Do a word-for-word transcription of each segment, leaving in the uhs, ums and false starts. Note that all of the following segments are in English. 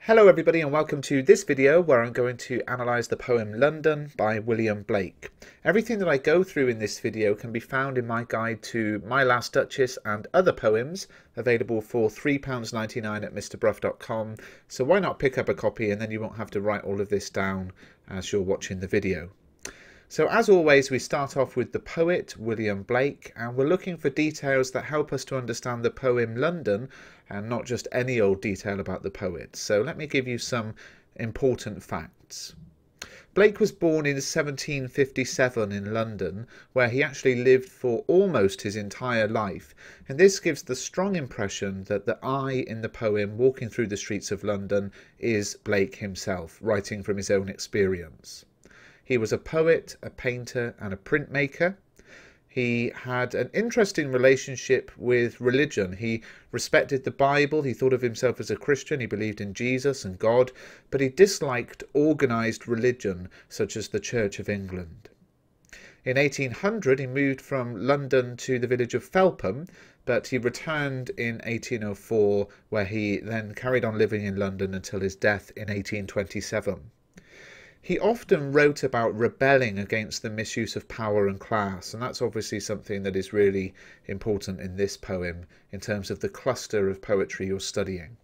Hello everybody and welcome to this video where I'm going to analyse the poem London by William Blake. Everything that I go through in this video can be found in my guide to My Last Duchess and other poems, available for three pounds ninety-nine at mr bruff dot com, so why not pick up a copy and then you won't have to write all of this down as you're watching the video. So as always, we start off with the poet, William Blake, and we're looking for details that help us to understand the poem London and not just any old detail about the poet. So let me give you some important facts. Blake was born in seventeen fifty-seven in London, where he actually lived for almost his entire life, and this gives the strong impression that the I in the poem walking through the streets of London is Blake himself, writing from his own experience. He was a poet, a painter and a printmaker. He had an interesting relationship with religion. He respected the Bible, he thought of himself as a Christian, he believed in Jesus and God, but he disliked organised religion such as the Church of England. In eighteen hundred he moved from London to the village of Felpham, but he returned in eighteen oh four, where he then carried on living in London until his death in eighteen twenty-seven. He often wrote about rebelling against the misuse of power and class, and that's obviously something that is really important in this poem in terms of the cluster of poetry you're studying.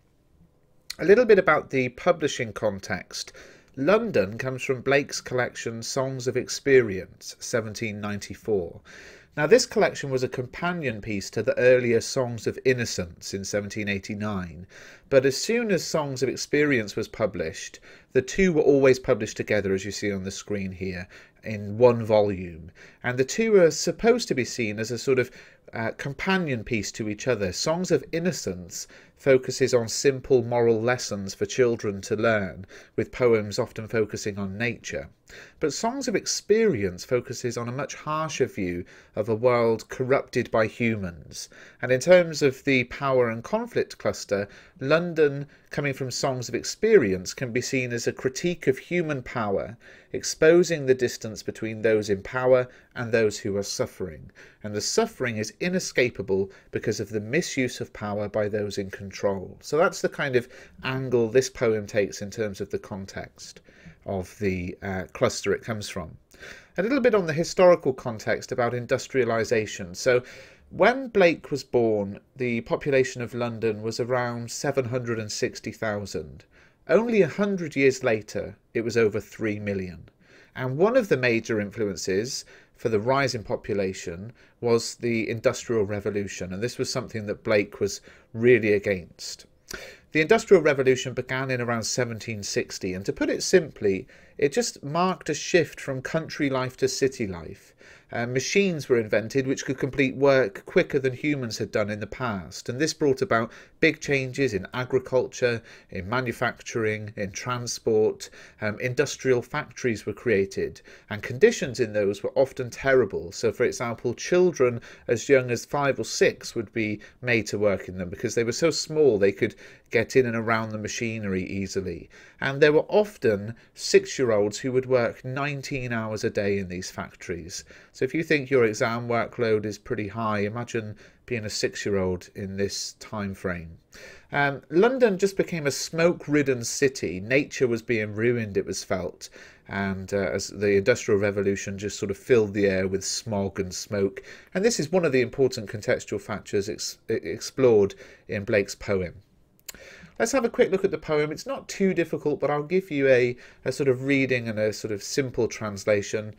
A little bit about the publishing context. London comes from Blake's collection Songs of Experience, seventeen ninety-four. Now this collection was a companion piece to the earlier Songs of Innocence in seventeen eighty-nine, but as soon as Songs of Experience was published, the two were always published together, as you see on the screen here, in one volume, and the two are supposed to be seen as a sort of uh, companion piece to each other. Songs of Innocence focuses on simple moral lessons for children to learn, with poems often focusing on nature. But Songs of Experience focuses on a much harsher view of a world corrupted by humans. And in terms of the power and conflict cluster, London, coming from Songs of Experience, can be seen as a critique of human power, exposing the distance between those in power and those who are suffering. And the suffering is inescapable because of the misuse of power by those in control. So that's the kind of angle this poem takes in terms of the context of the uh, cluster it comes from. A little bit on the historical context about industrialisation. So when Blake was born, the population of London was around seven hundred sixty thousand. Only a hundred years later, it was over three million. And one of the major influences for the rise in population was the Industrial Revolution, and this was something that Blake was really against. The Industrial Revolution began in around seventeen sixty, and to put it simply, it just marked a shift from country life to city life. Uh, machines were invented which could complete work quicker than humans had done in the past, and this brought about big changes in agriculture, in manufacturing, in transport. Um, industrial factories were created, and conditions in those were often terrible. So for example, children as young as five or six would be made to work in them because they were so small they could get in and around the machinery easily. And there were often six-year-olds who would work nineteen hours a day in these factories. So if you think your exam workload is pretty high, imagine being a six-year-old in this time frame. Um, London just became a smoke-ridden city. Nature was being ruined, it was felt, and uh, as the Industrial Revolution just sort of filled the air with smog and smoke. And this is one of the important contextual factors ex explored in Blake's poem. Let's have a quick look at the poem. It's not too difficult, but I'll give you a, a sort of reading and a sort of simple translation.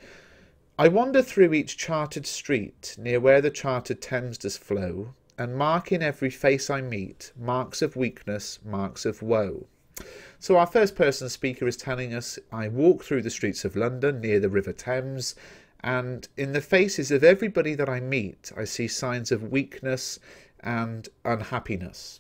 I wander through each chartered street, near where the chartered Thames does flow, and mark in every face I meet, marks of weakness, marks of woe. So our first person speaker is telling us, I walk through the streets of London, near the River Thames, and in the faces of everybody that I meet, I see signs of weakness and unhappiness.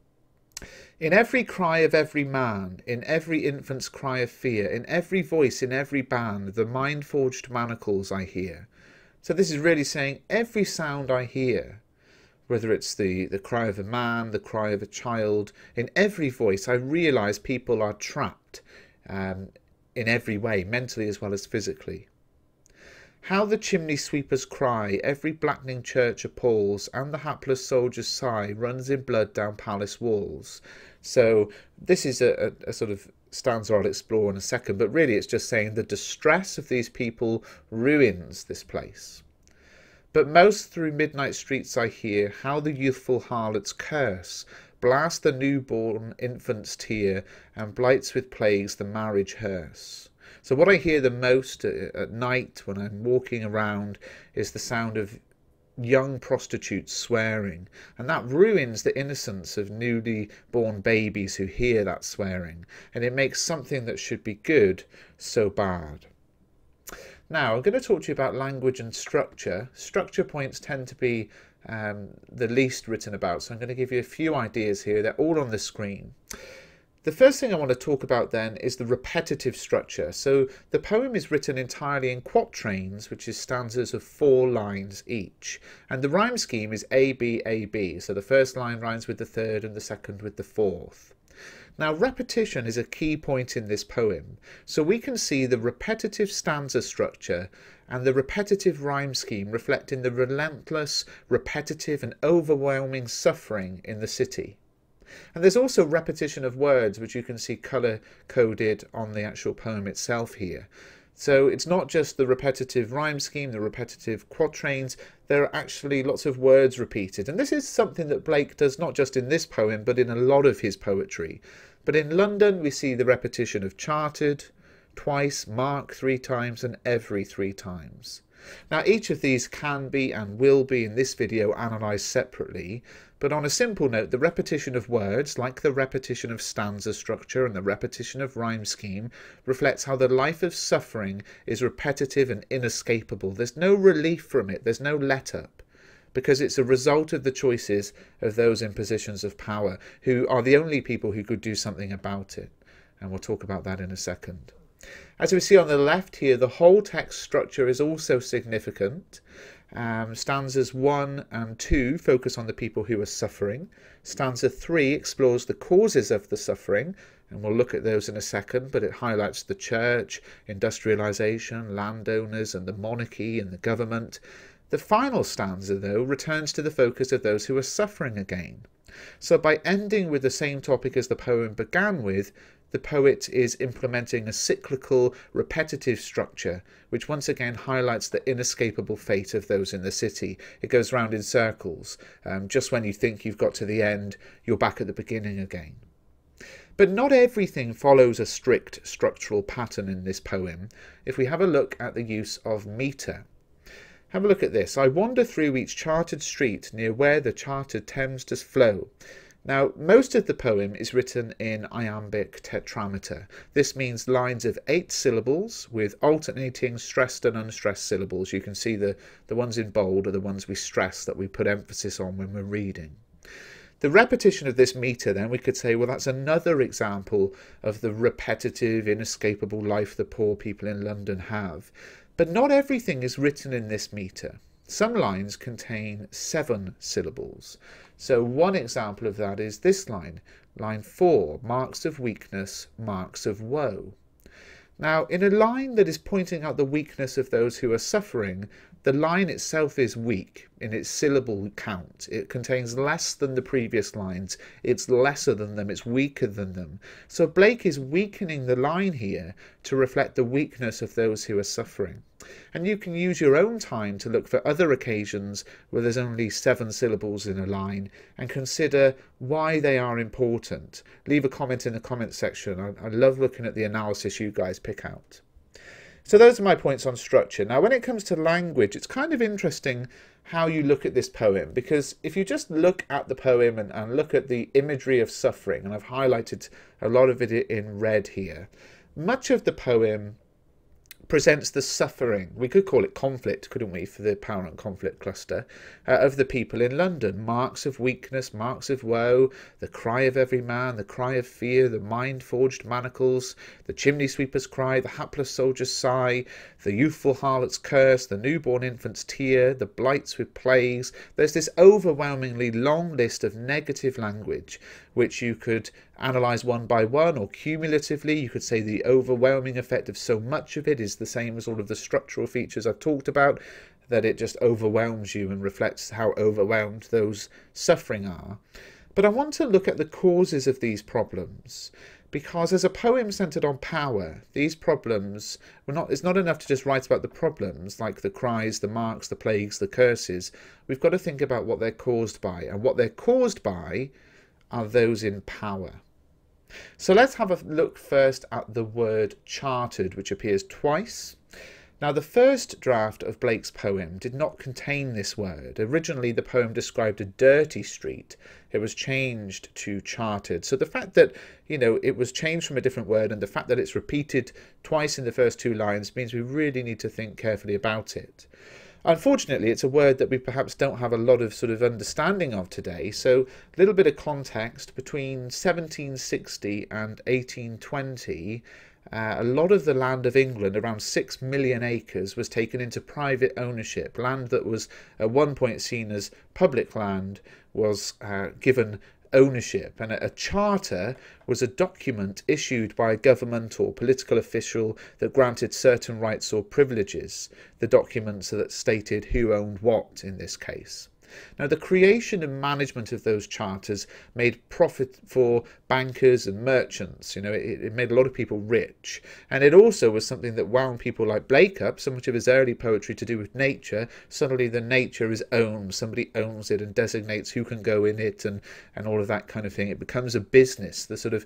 In every cry of every man, in every infant's cry of fear, in every voice, in every band, the mind-forged manacles I hear. So this is really saying every sound I hear, whether it's the, the cry of a man, the cry of a child, in every voice I realise people are trapped um, in every way, mentally as well as physically. How the chimney sweepers cry, every blackening church appalls, and the hapless soldier's sigh runs in blood down palace walls. So this is a, a, a sort of stanza I'll explore in a second, but really it's just saying the distress of these people ruins this place. But most through midnight streets I hear how the youthful harlots curse, blast the newborn infant's tear, and blights with plagues the marriage hearse. So what I hear the most at night when I'm walking around is the sound of young prostitutes swearing, and that ruins the innocence of newly born babies who hear that swearing, and it makes something that should be good so bad. Now I'm going to talk to you about language and structure. Structure points tend to be um, the least written about, so I'm going to give you a few ideas here. They're all on the screen. The first thing I want to talk about then is the repetitive structure. So the poem is written entirely in quatrains, which is stanzas of four lines each. And the rhyme scheme is A, B, A, B. So the first line rhymes with the third and the second with the fourth. Now repetition is a key point in this poem. So we can see the repetitive stanza structure and the repetitive rhyme scheme reflecting the relentless, repetitive and overwhelming suffering in the city. And there's also repetition of words, which you can see colour coded on the actual poem itself here. So it's not just the repetitive rhyme scheme, the repetitive quatrains, there are actually lots of words repeated. And this is something that Blake does not just in this poem, but in a lot of his poetry. But in London, we see the repetition of chartered, twice, mark three times, and every three times. Now each of these can be and will be in this video analysed separately, but on a simple note, the repetition of words, like the repetition of stanza structure and the repetition of rhyme scheme, reflects how the life of suffering is repetitive and inescapable. There's no relief from it, there's no let-up, because it's a result of the choices of those in positions of power, who are the only people who could do something about it. And we'll talk about that in a second. As we see on the left here, the whole text structure is also significant. Um, stanzas one and two focus on the people who are suffering. Stanza three explores the causes of the suffering, and we'll look at those in a second, but it highlights the church, industrialisation, landowners and the monarchy and the government. The final stanza, though, returns to the focus of those who are suffering again. So by ending with the same topic as the poem began with, the poet is implementing a cyclical, repetitive structure, which once again highlights the inescapable fate of those in the city. It goes round in circles. Um, just when you think you've got to the end, you're back at the beginning again. But not everything follows a strict structural pattern in this poem. If we have a look at the use of metre. Have a look at this. I wander through each chartered street near where the chartered Thames does flow. Now, most of the poem is written in iambic tetrameter. This means lines of eight syllables with alternating stressed and unstressed syllables. You can see the, the ones in bold are the ones we stress, that we put emphasis on when we're reading. The repetition of this metre, then, we could say, well, that's another example of the repetitive, inescapable life the poor people in London have. But not everything is written in this metre. Some lines contain seven syllables. So one example of that is this line, line four, marks of weakness, marks of woe. Now, in a line that is pointing out the weakness of those who are suffering, the line itself is weak in its syllable count. It contains less than the previous lines. It's lesser than them. It's weaker than them. So Blake is weakening the line here to reflect the weakness of those who are suffering. And you can use your own time to look for other occasions where there's only seven syllables in a line and consider why they are important. Leave a comment in the comment section. I, I love looking at the analysis you guys pick out. So those are my points on structure. Now, when it comes to language, it's kind of interesting how you look at this poem, because if you just look at the poem and, and look at the imagery of suffering, and I've highlighted a lot of it in red here, much of the poem presents the suffering, we could call it conflict, couldn't we, for the power and conflict cluster, uh, of the people in London. Marks of weakness, marks of woe, the cry of every man, the cry of fear, the mind-forged manacles, the chimney sweeper's cry, the hapless soldier's sigh, the youthful harlot's curse, the newborn infant's tear, the blights with plagues. There's this overwhelmingly long list of negative language, which you could analyse one by one or cumulatively. You could say the overwhelming effect of so much of it is the same as all of the structural features I've talked about, that it just overwhelms you and reflects how overwhelmed those suffering are. But I want to look at the causes of these problems, because as a poem centred on power, these problems were not, it's not enough to just write about the problems, like the cries, the marks, the plagues, the curses. We've got to think about what they're caused by, and what they're caused by are those in power. So let's have a look first at the word chartered, which appears twice. Now, the first draft of Blake's poem did not contain this word. Originally, the poem described a dirty street. It was changed to chartered. So the fact that, you know, it was changed from a different word, and the fact that it's repeated twice in the first two lines, means we really need to think carefully about it. Unfortunately, it's a word that we perhaps don't have a lot of sort of understanding of today. So a little bit of context: between seventeen sixty and eighteen twenty, Uh, a lot of the land of England, around six million acres, was taken into private ownership. Land that was at one point seen as public land was uh, given ownership, and a, a charter was a document issued by a government or political official that granted certain rights or privileges. The documents that stated who owned what in this case. Now, the creation and management of those charters made profit for bankers and merchants. You know, it, it made a lot of people rich. And it also was something that wound people like Blake up. So much of his early poetry to do with nature. Suddenly the nature is owned. Somebody owns it and designates who can go in it, and, and all of that kind of thing. It becomes a business, the sort of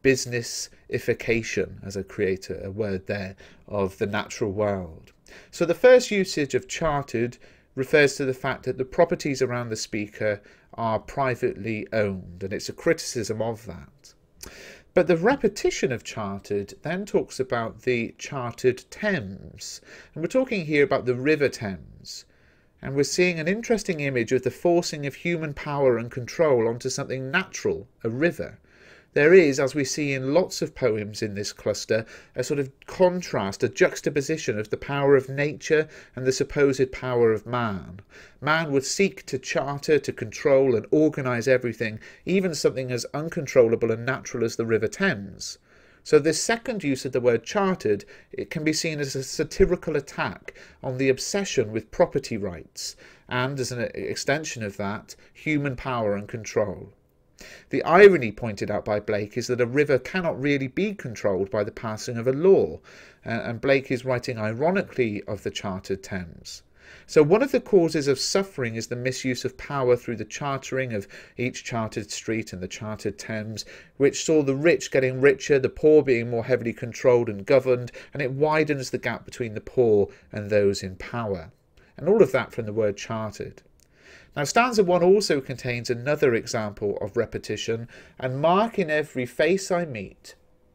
businessification, as a creator, a word there, of the natural world. So the first usage of chartered refers to the fact that the properties around the speaker are privately owned, and it's a criticism of that. But the repetition of chartered then talks about the chartered Thames, and we're talking here about the River Thames, and we're seeing an interesting image of the forcing of human power and control onto something natural, a river. There is, as we see in lots of poems in this cluster, a sort of contrast, a juxtaposition of the power of nature and the supposed power of man. Man would seek to charter, to control and organise everything, even something as uncontrollable and natural as the River Thames. So this second use of the word chartered, it can be seen as a satirical attack on the obsession with property rights, and as an extension of that, human power and control. The irony pointed out by Blake is that a river cannot really be controlled by the passing of a law, and Blake is writing ironically of the chartered Thames. So one of the causes of suffering is the misuse of power through the chartering of each chartered street and the chartered Thames, which saw the rich getting richer, the poor being more heavily controlled and governed, and it widens the gap between the poor and those in power. And all of that from the word chartered. Now, stanza one also contains another example of repetition, and mark in every face I meet,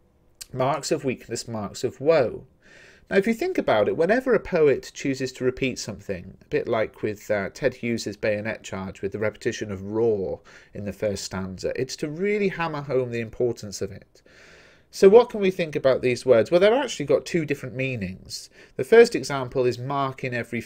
marks of weakness, marks of woe. Now, if you think about it, whenever a poet chooses to repeat something, a bit like with uh, Ted Hughes's bayonet charge with the repetition of roar in the first stanza, it's to really hammer home the importance of it. So what can we think about these words? Well, they've actually got two different meanings. The first example is mark in every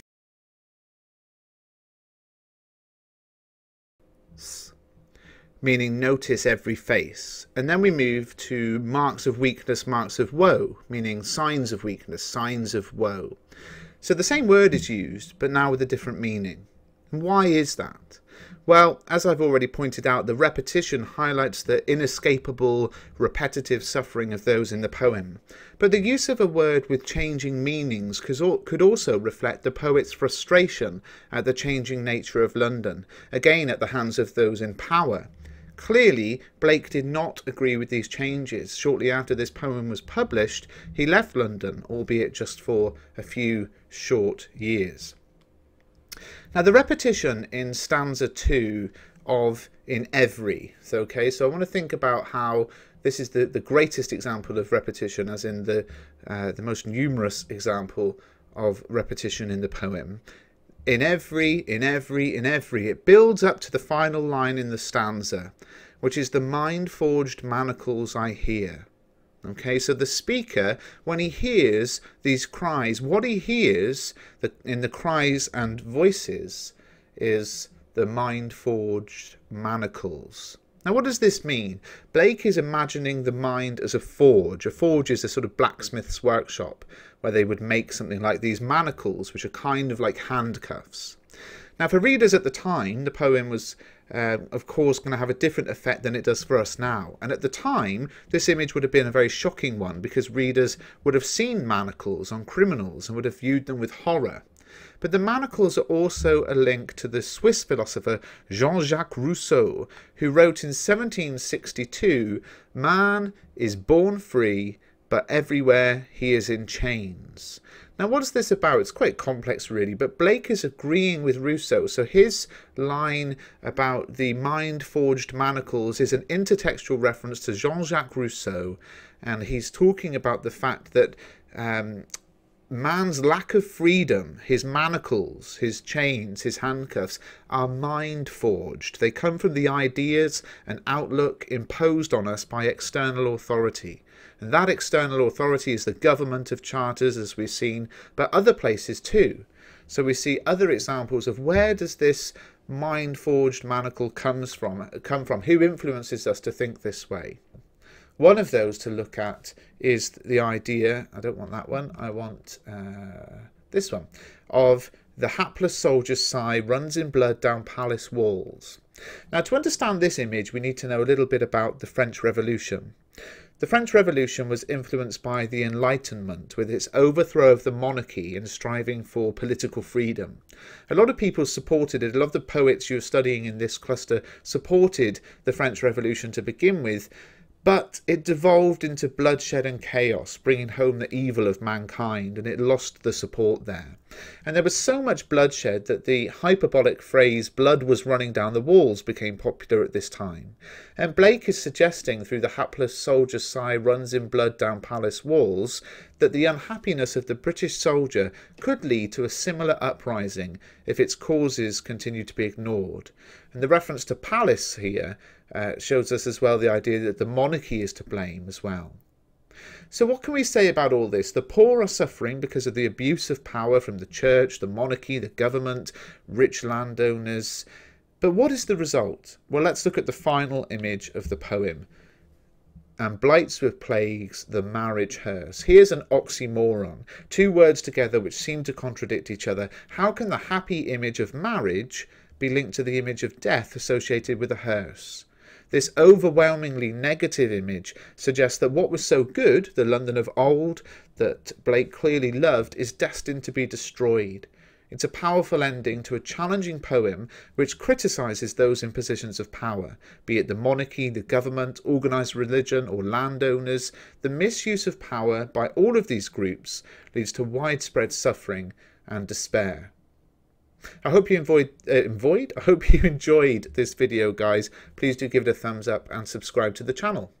meaning notice every face, and then we move to marks of weakness, marks of woe, meaning signs of weakness, signs of woe. So the same word is used, but now with a different meaning. And why is that? Well, as I've already pointed out, the repetition highlights the inescapable, repetitive suffering of those in the poem. But the use of a word with changing meanings could also reflect the poet's frustration at the changing nature of London, again at the hands of those in power. Clearly, Blake did not agree with these changes. Shortly after this poem was published, he left London, albeit just for a few short years. Now, the repetition in stanza two of in every, so, okay, so I want to think about how this is the, the greatest example of repetition, as in the, uh, the most numerous example of repetition in the poem. In every, in every, in every, it builds up to the final line in the stanza, which is the mind-forged manacles I hear. Okay, so the speaker, when he hears these cries, what he hears the, in the cries and voices is the mind-forged manacles. Now, what does this mean? Blake is imagining the mind as a forge. A forge is a sort of blacksmith's workshop where they would make something like these manacles, which are kind of like handcuffs. Now, for readers at the time, the poem was, uh, of course, going to have a different effect than it does for us now. And at the time, this image would have been a very shocking one because readers would have seen manacles on criminals and would have viewed them with horror. But the manacles are also a link to the Swiss philosopher Jean-Jacques Rousseau, who wrote in seventeen sixty-two, "Man is born free, but everywhere he is in chains." Now, what is this about? It's quite complex, really, but Blake is agreeing with Rousseau. So his line about the mind-forged manacles is an intertextual reference to Jean-Jacques Rousseau, and he's talking about the fact that um, man's lack of freedom, his manacles, his chains, his handcuffs, are mind-forged. They come from the ideas and outlook imposed on us by external authority. And that external authority is the government of charters, as we've seen, but other places too. So we see other examples of where does this mind-forged manacle comes from, come from? Who influences us to think this way? One of those to look at is the idea, I don't want that one, I want uh, this one, of the hapless soldier's sigh runs in blood down palace walls. Now, to understand this image, we need to know a little bit about the French Revolution. The French Revolution was influenced by the Enlightenment, with its overthrow of the monarchy and striving for political freedom. A lot of people supported it. A lot of the poets you're studying in this cluster supported the French Revolution to begin with, but it devolved into bloodshed and chaos, bringing home the evil of mankind, and it lost the support there. And there was so much bloodshed that the hyperbolic phrase "blood was running down the walls" became popular at this time. And Blake is suggesting, through the hapless soldier's sigh runs in blood down palace walls, that the unhappiness of the British soldier could lead to a similar uprising if its causes continue to be ignored. And the reference to palace here uh, shows us as well the idea that the monarchy is to blame as well. So what can we say about all this? The poor are suffering because of the abuse of power from the church, the monarchy, the government, rich landowners. But what is the result? Well, let's look at the final image of the poem. "And blights with plagues the marriage hearse." Here's an oxymoron. Two words together which seem to contradict each other. How can the happy image of marriage be linked to the image of death associated with a hearse? This overwhelmingly negative image suggests that what was so good, the London of old, that Blake clearly loved, is destined to be destroyed. It's a powerful ending to a challenging poem which criticises those in positions of power, be it the monarchy, the government, organised religion or landowners. The misuse of power by all of these groups leads to widespread suffering and despair. I hope you enjoyed, uh, enjoyed? I hope you enjoyed this video, guys. Please do give it a thumbs up and subscribe to the channel.